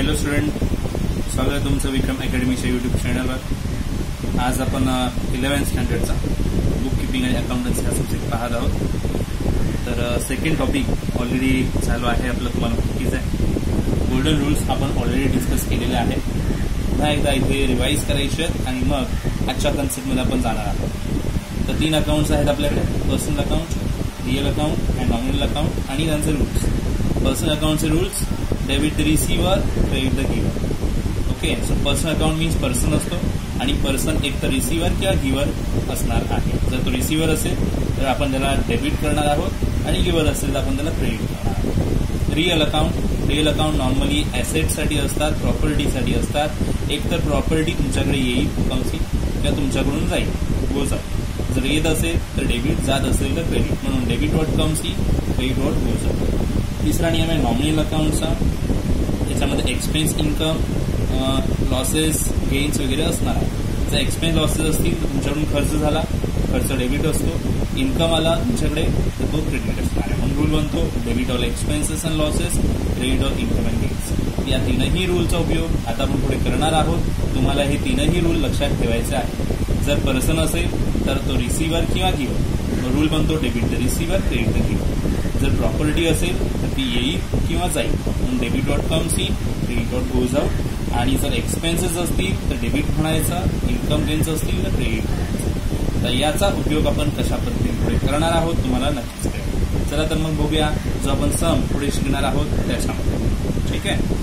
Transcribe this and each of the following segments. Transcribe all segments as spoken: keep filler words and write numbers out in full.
Hello student, स्वागत आहे तुमचं विक्रम अकॅडमीच्या यूट्यूब चॅनलवर। आज आपण इलेव्हन्थ स्टँडर्डचा बुक किपिंग आणि अकाउंटन्सी हा सब्जेक्ट पाहत आहोत। तर सेकंड टॉपिक ऑलरेडी चालू आहे आपलं, तुम्हाला माहितीच आहे। गोल्डन रूल्स आपण ऑलरेडी डिस्कस केलेले आहे, पुन्हा एकदा इथे रिवाईज करायचे आणि मग आजच्या कन्सेप्टमध्ये आपण जाणार आहोत। तर तीन अकाउंट्स आहेत आपल्याकडे, personal account, real account and nominal account आणि त्यांचे रूल्स। पर्सनल अकाउंटचे rules, debit the receiver, credit the giver. Okay, so personal account means person असतो आणि पर्सन एक तर रिसिव्हर किंवा गिव्हर असणार आहे। जर तो रिसिव्हर असेल तर आपण त्याला डेबिट करणार आहोत आणि गिव्हर असेल तर आपण त्याला क्रेडिट करणार आहोत। Real account real account normally ॲसेटसाठी असतात, प्रॉपर्टीसाठी असतात। एक तर प्रॉपर्टी तुमच्याकडे येईल कमसी किंवा तुमच्याकडून जाईल, गोज आउट। जर येत असेल तर डेबिट, जात असेल तर क्रेडिट, म्हणून debit what comes, credit what goes out. तिसरा नियम आहे नॉमिनल अकाउंटचा, त्याच्यामध्ये एक्सपेन्स, इन्कम, लॉसेस, गेन्स वगैरे असणार आहे। जर एक्सपेन्स लॉसेस असतील तर तुमच्याकडून खर्च झाला, खर्च डेबिट असतो। इन्कम आला तुमच्याकडे तर तो क्रेडिट असणार आहे। म्हणून रूल बनतो debit all expenses and losses, credit all income and gains. या तीनही रूलचा उपयोग आता आपण पुढे करणार आहोत। तुम्हाला हे तीनही रूल लक्षात ठेवायचे आहे। जर पर्सन असेल तर तो रिसिव्हर किंवा गिव्हर, रूल बनतो debit the receiver, credit the giver. जर प्रॉपर्टी असेल तर ती येईल किंवा जाईल, म्हणून debit what comes in, credit what goes out. आणि जर एक्सपेन्सेस असतील तर डेबिट म्हणायचा, इन्कम गेन्स असतील तर क्रेडिट म्हणायचं। तर याचा उपयोग आपण कशा पद्धतीने पुढे करणार आहोत तुम्हाला नक्कीच कळेल। चला तर मग बघूया जो आपण सम पुढे शिकणार आहोत त्याच्यामध्ये, ठीक आहे।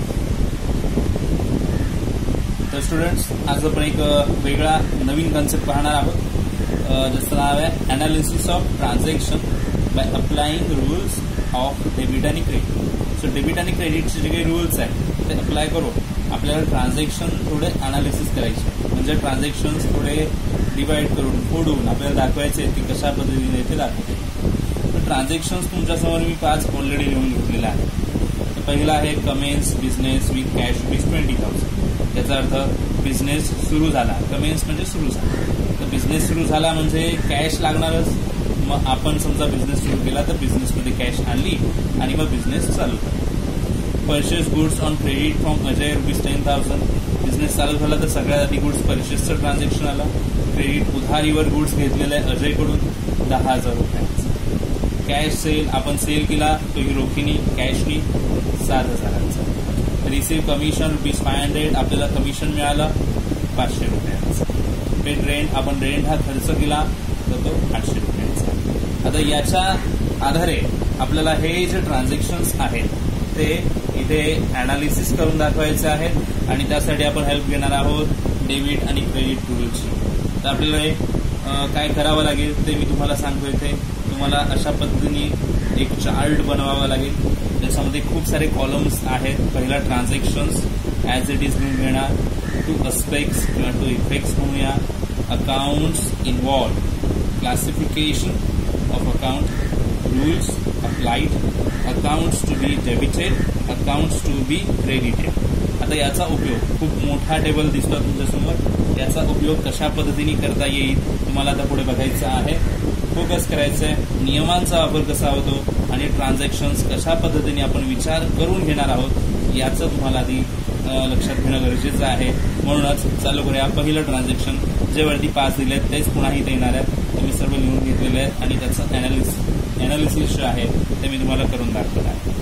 तर स्टुडंट्स, आज आपण एक वेगळा नवीन कन्सेप्ट पाहणार आहोत, ज्याचं नाव आहे analysis of transaction by applying rules of debit आणि क्रेडिट। सो डेबिट आणि क्रेडिटचे जे काही रूल्स आहेत ते अप्लाय करून आपल्याला ट्रान्झॅक्शन थोडे अनालिसिस करायचे, म्हणजे ट्रान्झॅक्शन्स थोडे डिवाइड करून फोडून आपल्याला दाखवायचे की कशा पद्धतीने ते दाखवते। तर ट्रान्झॅक्शन्स तुमच्यासमोर मी पाच ऑलरेडी लिहून घेतलेले आहेत। तर पहिला आहे commence business with cash rupees twenty thousand. याचा अर्थ बिझनेस सुरू झाला, कमेन्स म्हणजे सुरू झाला। तर बिझनेस सुरू झाला म्हणजे कॅश लागणारच। मग आपण समजा बिझनेस सुरू केला तर बिझनेसमध्ये कॅश आणली आणि मग बिझनेस चालू झाला। Purchase goods on credit from Ajay rupees ten thousand. Business चालू झाला तर सगळ्यात आधी गुड्स परचेसचं ट्रान्झॅक्शन आला। क्रेडिट उधारीवर गुड्स घेतलेलं आहे अजयकडून दहा हजार रुपयांचा। कॅश सेल, आपण सेल केला तो ही रोखीनी कॅशनी सात हजारांचा। Receive commission rupees five hundred, आपल्याला कमिशन मिळालं पाचशे रुपयांचा। पेड रेंट, आपण रेंट हा खर्च केला तर तो आठशे रुपयांचा। आता याच्या आधारे आपल्याला हे जे ट्रान्झॅक्शन्स आहेत ते इथे अनालिसिस करून दाखवायचे आहेत आणि त्यासाठी आपण हेल्प घेणार आहोत डेबिट आणि क्रेडिट रूल्सची। तर आपल्याला काय करावं लागेल ते मी तुम्हाला सांगतो। इथे तुम्हाला अशा पद्धतीने एक चार्ट बनवावा लागेल, त्याच्यामध्ये खूप सारे कॉलम्स आहेत। पहिला ट्रान्झॅक्शन्स ॲज इट इज म्हणून घेणार, टू अस्पेक्ट्स किंवा टू इफेक्ट्स म्हणूया, accounts involve, classification of account, rules applied, accounts to be debited, accounts to be credited। आता याचा उपयोग, खूप मोठा टेबल दिसतो तुमच्यासमोर, याचा उपयोग कशा पद्धतीने करता येईल तुम्हाला आता पुढे बघायचं आहे। फोकस करायचं आहे नियमांचा वापर कसा होतो आणि ट्रान्झॅक्शन्स कशा पद्धतीने आपण विचार करून घेणार आहोत याचं तुम्हाला आधी लक्षात घेणं गरजेचं आहे। म्हणूनच चालू करूया। पहिलं ट्रान्झॅक्शन जे वरती पाच दिले आहेत तेच पुन्हा इथे येणार आहेत, तुम्ही सर्व लिहून घेतलेले आहेत आणि त्याचं अनालिसिस अनालिसिस जे आहे ते मी तुम्हाला करून दाखवत आहे।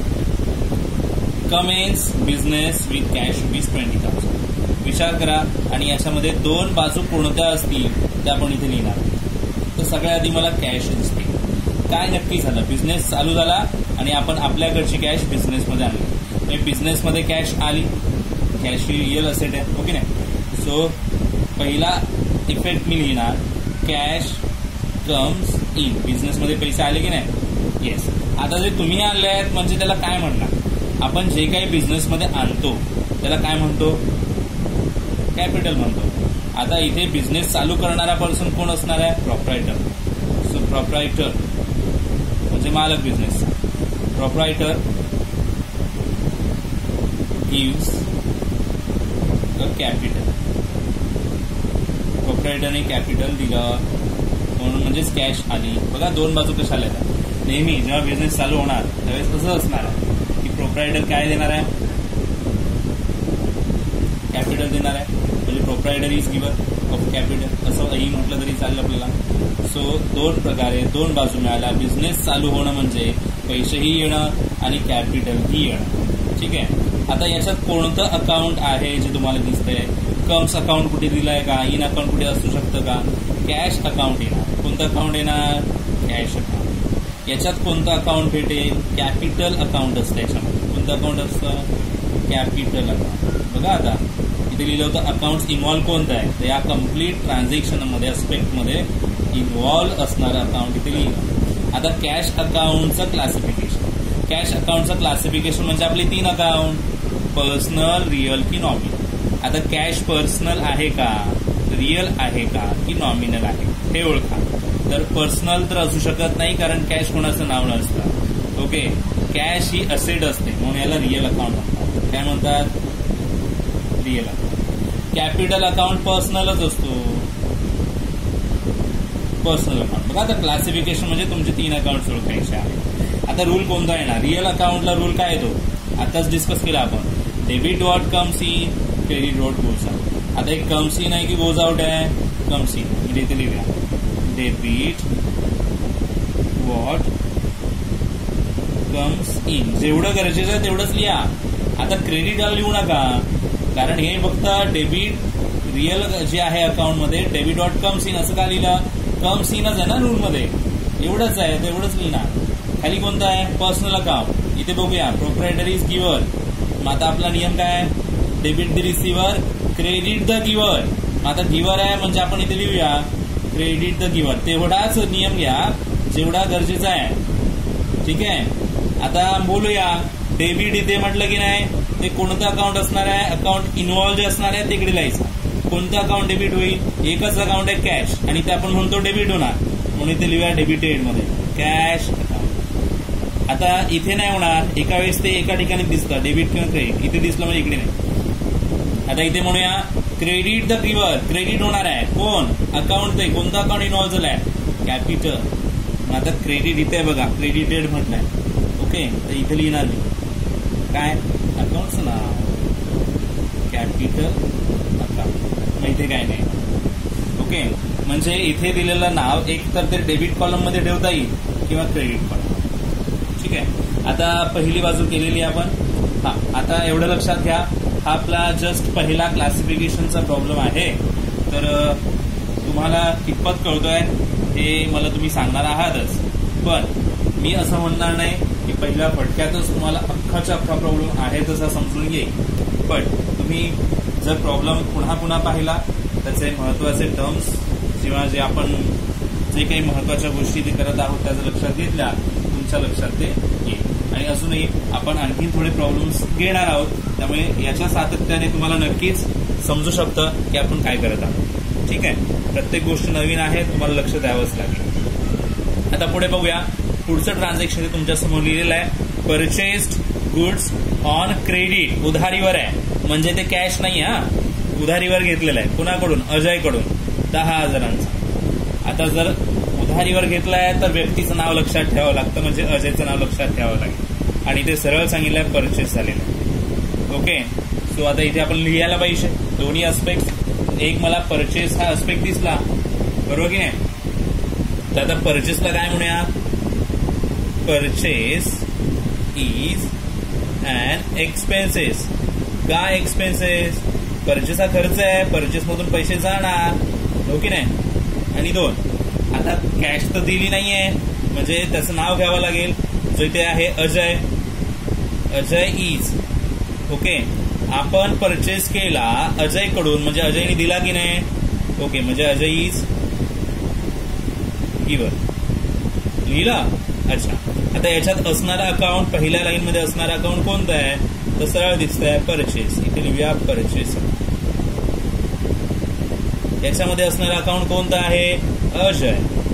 Commence business with cash rupees twenty thousand. विचार करा आणि याच्यामध्ये दोन बाजू कोणत्या असतील त्या आपण इथे लिहिणार। तर सगळ्यात आधी मला कॅश दिसते, काय नक्की झालं, बिझनेस चालू झाला आणि आपण आपल्याकडची कॅश बिझनेसमध्ये आणली। बिझनेसमध्ये कॅश आली, कॅश ही रिअल असेट आहे, ओके नाही। सो पहिला इफेक्ट मी लिहिणार कॅश कम्स इन, बिझनेसमध्ये पैसे आले की नाही, येस। आता जे तुम्ही आणले आहेत म्हणजे त्याला काय म्हणणार, आपण जे काही बिझनेसमध्ये आणतो त्याला काय म्हणतो, कॅपिटल म्हणतो। आता इथे बिझनेस चालू करणारा पर्सन कोण असणार आहे, प्रोप्रायटर। सो प्रोप्रायटर म्हणजे मालक बिझनेसचा। प्रोप्रायटर गिव्स द कॅपिटल, प्रोप्रायटरने कॅपिटल दिलं म्हणून म्हणजेच कॅश आली। बघा दोन बाजू कशा आल्या, नेहमी जेव्हा बिझनेस चालू होणार त्यावेळेस कसं असणार आहे की प्रोप्रायटर काय देणार आहे, येणार आहे, म्हणजे proprietor is giver of capital असंही म्हटलं तरी चालेल आपल्याला. सो दोन प्रकारे दोन बाजू मिळाल्या. बिझनेस चालू होणं म्हणजे पैसेही येणं आणि कॅपिटलही येणं. ठीक आहे. आता याच्यात कोणतं अकाउंट आहे जे तुम्हाला दिसतंय? कम्स अकाउंट कुठे दिलाय का? इन अकाउंट कुठे असू शकतं का? कॅश अकाउंट येणार. कोणतं अकाउंट येणार? Cash account. याच्यात कोणतं अकाउंट भेटेल? कॅपिटल अकाउंट असतं. याच्यामध्ये कोणतं अकाउंट असतं? Capital account. बघा आता इथे लिहिलं होतं अकाउंट इन्व्हॉल्व कोणतं आहे, तर या कम्प्लीट ट्रान्झॅक्शनमध्ये अस्पेक्टमध्ये इन्व्हॉल्व असणारं अकाउंट इथे लिहिलं. आता कॅश अकाउंटचं क्लासिफिकेशन. कॅश अकाउंटचं क्लासिफिकेशन म्हणजे आपले तीन अकाउंट, पर्सनल, रिअल की नॉमिनल. आता कॅश पर्सनल आहे का, रिअल आहे का की नॉमिनल आहे हे ओळखा. तर पर्सनल तर असू शकत नाही कारण कॅश कोणाचं नाव नसतं. ओके. कॅश ही असेट असते म्हणून याला रिअल अकाउंट म्हणतात. काय म्हणतात? Real account. कॅपिटल अकाउंट पर्सनलच असतो, पर्सनल अकाउंट. बघा आता क्लासिफिकेशन म्हणजे तुमचे तीन अकाउंट ओळखायचे आहेत. आता रूल कोणता येणार? रिअल अकाउंटला रूल काय येतो? आताच डिस्कस केला आपण. Debit what comes in, credit what goes out. आता एक कम्स इन आहे की गोज आउट आहे? Comes in. म्हणजे इथे लिहूया डेबिट वॉट कम्स इन. जेवढं गरजेचं आहे तेवढंच लिहा. आता क्रेडिट लिहू नका कारण हे फक्त डेबिट रिअल जे आहे अकाउंटमध्ये डेबिट वॉट कम्स इन असं का लिहिलं? कम्स इनच आहे ना रूलमध्ये, एवढंच आहे, तेवढंच लिहिणार. खाली कोणतं आहे? Personal account. इथे बघूया प्रोप्रायटर इज गिव्हर. मग आता आपला नियम काय? Debit the receiver, credit the giver. आता गिव्हर आहे म्हणजे आपण इथे लिहूया क्रेडिट द गिव्हर. तेवढाच नियम घ्या जेवढा गरजेचा आहे. ठीक आहे. आता बोलूया डेबिट इथे म्हटलं की नाही ते कोणतं अकाउंट असणार आहे? अकाउंट इन्व्हॉल्व जे असणार आहे तिकडे लिहायचं. कोणतं अकाउंट डेबिट होईल? एकच अकाउंट आहे कॅश आणि ते आपण म्हणतो डेबिट होणार म्हणून इथे लिहूया डेबिटेड मध्ये कॅश अकाउंट. आता इथे नाही होणार, एका वेळेस ते एका ठिकाणी दिसतं डेबिट किंवा क्रेडिट. इथे दिसलं म्हणजे इकडे नाही. आता इथे म्हणूया क्रेडिट द गिव्हर. क्रेडिट होणार आहे कोण? अकाउंट. ते कोणतं अकाउंट इन्व्हॉल्व झालंय? कॅपिटल. आता क्रेडिट इथे बघा क्रेडिटेड म्हटलंय. ओके. तर इथे लिहिणार मी काय? अकाउंटचं नाव कॅपिटल अकाउंट. मग इथे काय नाही. ओके. म्हणजे इथे दिलेलं नाव एक तर ते डेबिट कॉलम मध्ये ठेवता येईल किंवा क्रेडिट कॉलम. ठीक आहे. आता पहिली बाजू केलेली आपण. हा आता एवढं लक्षात घ्या, हा आपला जस्ट पहिला क्लासिफिकेशनचा प्रॉब्लेम आहे. तर तुम्हाला कितपत कळतोय हे मला तुम्ही सांगणार आहातच, पण मी असं म्हणणार नाही की पहिल्या फटक्यातच तुम्हाला अख्खाचा अख्खा प्रॉब्लेम आहे तसा समजून येईल. पण तुम्ही जर प्रॉब्लेम पुन्हा पुन्हा पाहिला त्याचे महत्वाचे टर्म्स किंवा जे आपण जे काही महत्वाच्या गोष्टी ते करत आहोत त्याचं लक्षात घेतल्या तुमच्या लक्षात ते येईल. आणि अजूनही आपण आणखी थोडे प्रॉब्लेम्स घेणार आहोत, त्यामुळे याच्या सातत्याने तुम्हाला नक्कीच समजू शकतं की आपण काय करत आहोत. ठीक आहे. प्रत्येक गोष्ट नवीन आहे, तुम्हाला लक्ष द्यावंच लागेल. आता पुढे बघूया. पुढचं ट्रान्झॅक्शन तुमच्या समोर लिहिलेलं आहे परचेस्ड गुड्स ऑन क्रेडिट. उधारीवर आहे म्हणजे ते कॅश नाही. हा उधारीवर घेतलेलं आहे. कुणाकडून? अजयकडून दहा हजारांचा. आता जर उधारीवर घेतलाय तर व्यक्तीचं नाव लक्षात ठेवावं लागतं म्हणजे अजयचं नाव लक्षात ठेवावं लागेल आणि ते सरळ सांगितलंय परचेस झालेलं आहे. ओके. सो आता इथे आपण लिहायला पाहिजे दोन्ही अस्पेक्ट. एक मला परचेस हा अस्पेक्ट दिसला बरोबर की नाही. तर आता परचेसला काय म्हणूया? Purchase is and expenses. काय एक्सपेन्सेस? परचेस हा खर्च आहे, परचेस मधून पैसे जाणार हो की नाही. आणि दोन आता कॅश तर दिली नाहीये म्हणजे त्याचं नाव घ्यावं लागेल जो इथे आहे अजय. अजय इज. ओके. आपण परचेस केला अजयकडून म्हणजे अजयने दिला की नाही. ओके. म्हणजे अजय इज गिव्हर. लिहिला. अच्छा. आता याच्यात असणारा अकाउंट पहिल्या लाईन मध्ये असणारा अकाउंट कोणतं आहे? तर सरळ दिसतंय परचेस. इथे लिहूया परचेस. याच्यामध्ये असणारा अकाउंट कोणतं आहे? अजय.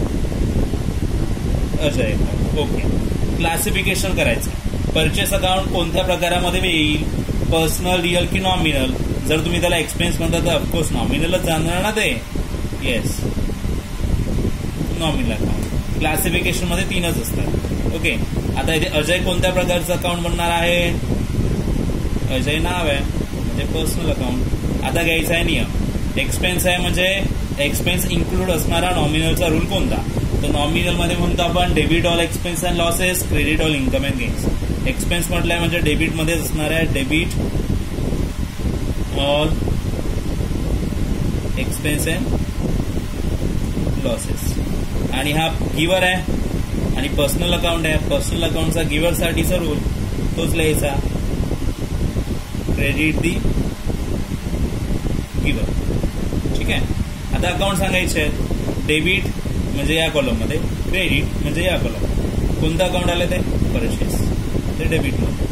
अजय. ओके. क्लासिफिकेशन करायचं. परचेस अकाउंट कोणत्या प्रकारामध्ये येईल? पर्सनल, रिअल की नॉमिनल? जर तुम्ही त्याला एक्सपेन्स म्हणता तर ऑफकोर्स नॉमिनलच जाणार ना ते. Yes nominal account. क्लासिफिकेशन मध्ये तीनच असतात. ओके. आता इथे अजय कोणत्या प्रकारचं अकाउंट बनणार आहे? अजय नाव आहे म्हणजे पर्सनल अकाउंट. आता घ्यायचा आहे नियम. एक्सपेन्स आहे म्हणजे एक्सपेन्स इन्क्लूड असणारा नॉमिनलचा रूल कोणता? तर नॉमिनल मध्ये म्हणतो आपण debit all expense and losses, credit all income and gains. Expense म्हटलंय म्हणजे डेबिट मध्येच असणार आहे debit all expense and losses. आणि हा गिवर आहे आणि पर्सनल अकाउंट आहे. पर्सनल अकाउंटचा गिवर साठीचा रूल तोच लिहायचा, क्रेडिट दी गिवर. ठीक आहे. आता अकाउंट सांगायचे आहेत. डेबिट म्हणजे या कॉलम मध्ये, क्रेडिट म्हणजे या कॉलम. कोणतं अकाउंट आलं ते परचेस, ते डेबिट मध्ये.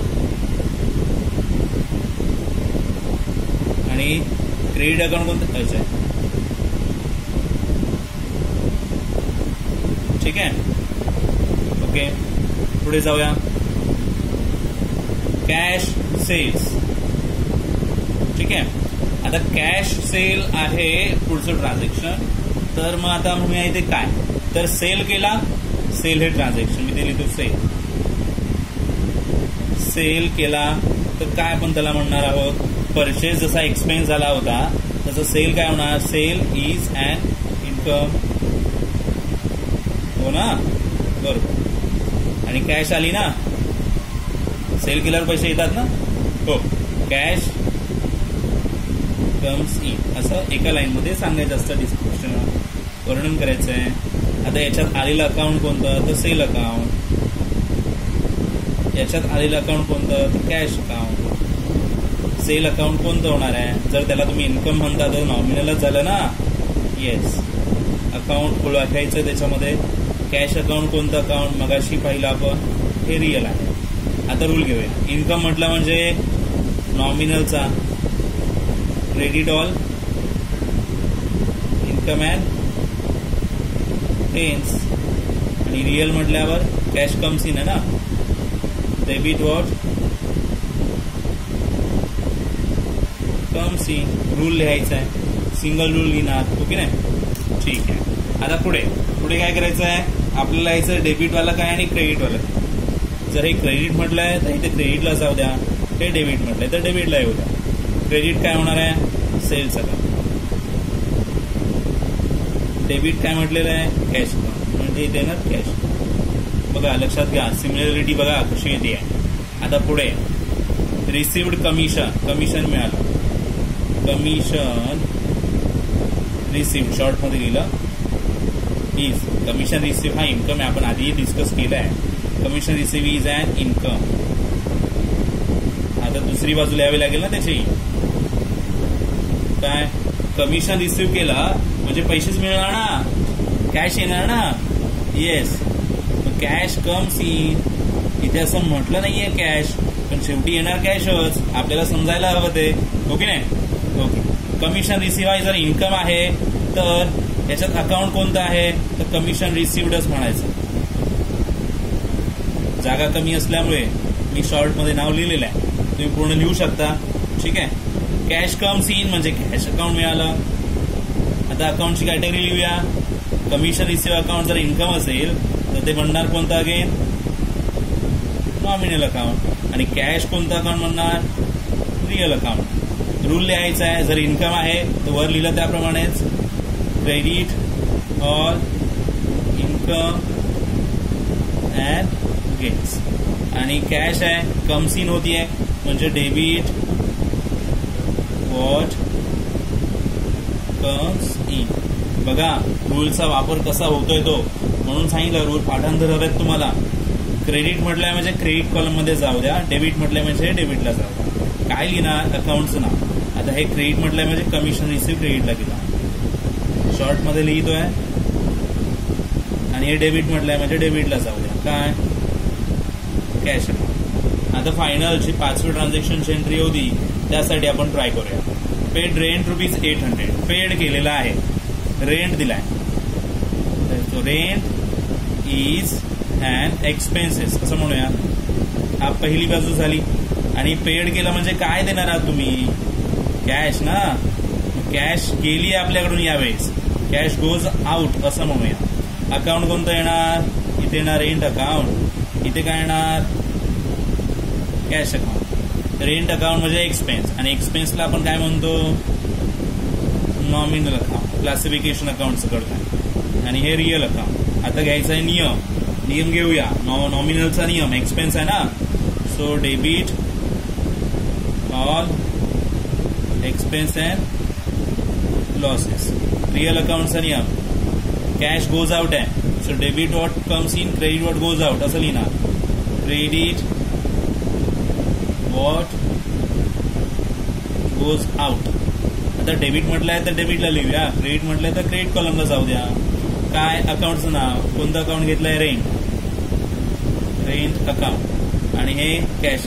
आणि क्रेडिट अकाउंट कोणतं आहे. ठीक आहे. ओके, पुढे जाऊया. Cash sales. ठीक आहे. आता कॅश सेल आहे पुढचं ट्रान्झॅक्शन. तर मग आता म्हणूया इथे काय, तर सेल केला, सेल हे ट्रान्झॅक्शन मी दिली तो सेल सेल केला तर काय आपण त्याला म्हणणार आहोत, परचेस जसा एक्सपेन्स झाला होता तसं सेल काय होणार, सेल इज अन इन्कम. हो ना, बरोबर. आणि कॅश आली ना, सेल केल्यावर पैसे येतात ना, हो. कॅश कम्स इन असं एका लाईन मध्ये सांगायचं असतं, डिस्क्रिप्शन वर्णन करायचं आहे. आता याच्यात आलेलं अकाउंट कोणतं, तर सेल अकाउंट. याच्यात आलेलं अकाउंट कोणतं, तर कॅश अकाउंट. सेल अकाउंट कोणतं होणार आहे, जर त्याला तुम्ही इन्कम म्हणता तर नॉमिनलच झालं ना. येस, अकाउंट ओळखायचं त्याच्यामध्ये. कॅश अकाउंट कोणतं अकाउंट, मगाशी पाहिलं आपण, हे रिअल आहे. आता रूल घेऊया. इन्कम म्हटलं म्हणजे नॉमिनलचा credit all income and gains. आणि रिअल म्हटल्यावर कॅश कम्स इन आहे ना, debit what comes in. Rule लिहायचा आहे, सिंगल रूल लिहिणार, ओके नाही. ठीक आहे. आता पुढे पुढे काय करायचं आहे आपल्याला, यायचं डेबिटवाला काय आणि क्रेडिटवाला काय. जर हे क्रेडिट म्हटलंय तर इथे क्रेडिटला जाऊ द्या, हे डेबिट म्हटलंय तर डेबिटला येऊ द्या. क्रेडिट काय होणार आहे, सेल्स अकाउंट. डेबिट काय म्हटलेलं आहे, कॅश अकाउंट, म्हणजे इथे येणार कॅश. बघा लक्षात घ्या, सिमिलरिटी बघा कशी येते आहे. आता पुढे रिसिव्ड कमिशन, कमिशन मिळालं, कमिशन रिसिव्ड शॉर्ट मध्ये लिहिलं इज. कमिशन रिसिव्ह हा इन्कम आहे, आपण आधी डिस्कस केलं आहे. Commission receive is an income. आता दुसरी बाजू लिहावी लागेल ना त्याची. काय, कमिशन रिसिव्ह केलं म्हणजे पैसेच मिळणार ना, कॅश येणार ना. Yes, cash comes in. इथे असं म्हटलं नाहीये कॅश, पण शेवटी येणार कॅशच, आपल्याला समजायला हवं ते, ओके नाही. ओके. कमिशन रिसिव्ह आहे जर इन्कम आहे तर याच्यात अकाउंट कोणतं आहे, तर कमिशन रिसिव्डच म्हणायचं. जागा कमी असल्यामुळे मी शॉर्ट मध्ये नाव लिहिलेलं आहे, तुम्ही पूर्ण लिहू शकता. ठीक आहे. कॅश कम्स इन म्हणजे कॅश अकाउंट मिळालं. आता अकाउंटची कॅटेगरी लिहूया. कमिशन रिसिव्ह अकाउंट जर इन्कम असेल तर ते म्हणणार कोणतं, अगेन नॉमिनल अकाउंट. आणि कॅश कोणतं अकाउंट म्हणणार, रिअल अकाउंट. रूल लिहायचा आहे, जर इन्कम आहे तर वर लिहिलं त्याप्रमाणेच, credit all income and gains. आणि कॅश आहे, कम्स इन होतीये म्हणजे डेबिट वॉट कम्स इन. बघा रूलचा वापर कसा होतोय तो, म्हणून सांगितलं रूल पाठांतर हवेत तुम्हाला. क्रेडिट म्हटलंय म्हणजे क्रेडिट कॉलम मध्ये जाऊ द्या, डेबिट म्हटलंय म्हणजे डेबिटला जाऊ द्या. काय लिहिणार, अकाउंटचं नाव. आता हे क्रेडिट म्हटलंय म्हणजे कमिशन रिसिव्ह क्रेडिटला गेला, शॉर्ट मध्ये लिहितोय. आणि हे डेबिट म्हटलंय म्हणजे डेबिटला जाऊ द्या, काय कॅश अकाउंट. आता फायनल जी पाचवी ट्रान्झॅक्शनची एंट्री होती त्यासाठी आपण ट्राय करूया. Paid rent rupees eight hundred paid केलेला आहे, रेंट दिलाय. तो रेंट इज अँड एक्सपेन्सेस असं म्हणूया. हा पहिली बाजू झाली. आणि पेड केलं म्हणजे काय देणार आहात तुम्ही, कॅश ना. कॅश गेली आपल्याकडून यावेळेस, कॅश गोज आउट असं म्हणूया. अकाउंट कोणतं येणार, इथे येणार रेंट अकाउंट, इथे काय येणार कॅश अकाउंट. रेंट अकाउंट म्हणजे एक्सपेन्स, आणि एक्सपेन्सला आपण काय म्हणतो, नॉमिनल अकाउंट, क्लासिफिकेशन अकाउंटचं करतो, आणि हे रिअल अकाउंट. आता घ्यायचा आहे नियम, नियम घेऊया. नॉमिनलचा नियम एक्सपेन्स आहे ना, so debit all expense and losses. Real अकाउंटचा नियम कॅश गोज आउट आहे, so debit what comes in, credit what goes out असं लिहिणार. Credit what goes out. आता डेबिट म्हटलंय तर डेबिटला लिहूया, क्रेडिट म्हटलंय तर क्रेडिट कॉलमला जाऊ द्या. काय अकाउंटचं नाव, कोणतं अकाउंट घेतलंय, रेंट, रेंट अकाउंट, आणि हे कॅश.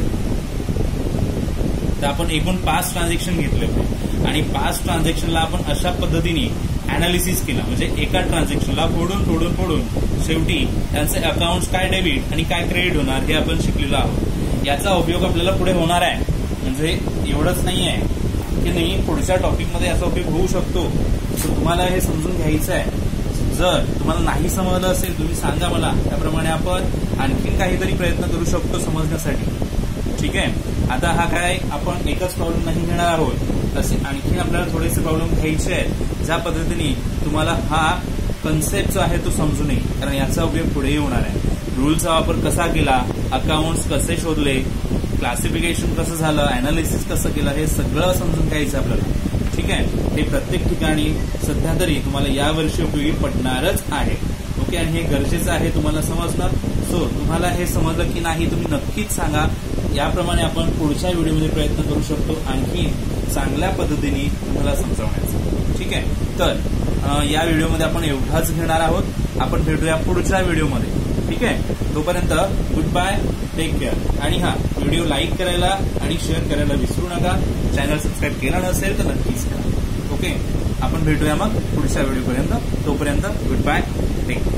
तर आपण एकूण पाच ट्रान्झॅक्शन घेतले होते, आणि पाच ट्रान्झॅक्शनला आपण अशा पद्धतीने अनालिसिस केला, म्हणजे एका ट्रान्झॅक्शनला फोडून फोडून फोडून शेवटी त्यांचे अकाउंट्स काय डेबिट आणि काय क्रेडिट होणार हे आपण शिकलेलो आहोत. याचा उपयोग आपल्याला पुढे होणार आहे. म्हणजे एवढंच नाही आहे की नाही, पुढच्या टॉपिकमध्ये याचा उपयोग होऊ शकतो. तर तुम्हाला हे समजून घ्यायचं आहे. जर तुम्हाला नाही समजलं असेल तुम्ही सांगा मला, त्याप्रमाणे आपण आणखीन काहीतरी प्रयत्न करू शकतो समजण्यासाठी. ठीक आहे. आता हा काय आपण एकच प्रॉब्लेम नाही घेणार आहोत, तसे आणखीन आपल्याला थोडेसे प्रॉब्लेम घ्यायचे आहेत, ज्या पद्धतीने तुम्हाला हा कन्सेप्ट जो आहे तो समजून येईल, कारण याचा उपयोग पुढेही होणार आहे. रूलचा वापर कसा केला, अकाउंट्स कसे शोधले, क्लासिफिकेशन कसं झालं, अनालिसिस कसं केलं, हे सगळं समजून घ्यायचं आपल्याला. ठीक आहे. हे प्रत्येक ठिकाणी सध्या तरी तुम्हाला या वर्षी उपयोगी पडणारच आहे. ओके. आणि हे गरजेचं आहे तुम्हाला समजणं. सो तुम्हाला हे समजलं की नाही तुम्ही नक्कीच सांगा. याप्रमाणे आपण पुढच्या व्हिडिओमध्ये प्रयत्न करू शकतो आणखी चांगल्या पद्धतीने तुम्हाला समजावण्याचा. ठीक आहे. तर या व्हिडिओमध्ये आपण एवढाच घेणार आहोत. आपण भेटूया पुढच्या व्हिडिओमध्ये. ठीक आहे. तोपर्यंत गुड बाय, टेक केअर. आणि हा व्हिडिओ लाईक करायला आणि शेअर करायला विसरू नका. चॅनल सबस्क्राईब केला नसेल तर नक्कीच करा. ओके. आपण भेटूया मग पुढच्या व्हिडिओपर्यंत. तोपर्यंत गुड बाय, टेक केअर.